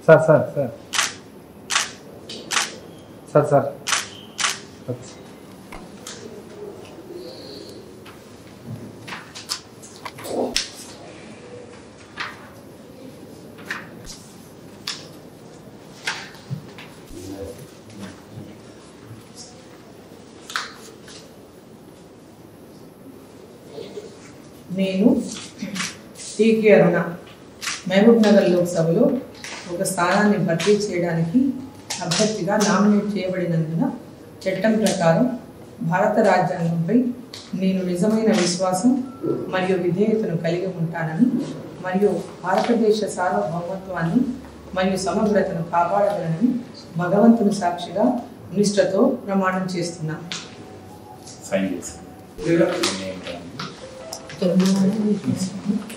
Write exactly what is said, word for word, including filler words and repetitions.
Sir sir sir sir sir నేను T K అరుణ మహబూబ్ నగర్ లోక్సభలో ఒక స్థానాన్ని భర్తీ చేయడానికి అభ్యర్థిగా నామినేట్ చేయబడినందున చట్టం ప్రకారం భారత రాజ్యాంగంపై నేను నిజమైన విశ్వాసం మరియు విధేయతను కలిగి ఉంటానని మరియు భారతదేశ సార్వభౌమత్వాన్ని మరియు సమగ్రతను కాపాడగలనని భగవంతుని సాక్షిగా నిష్ఠతో ప్రమాణం చేస్తున్నాను. సైన్ చేసి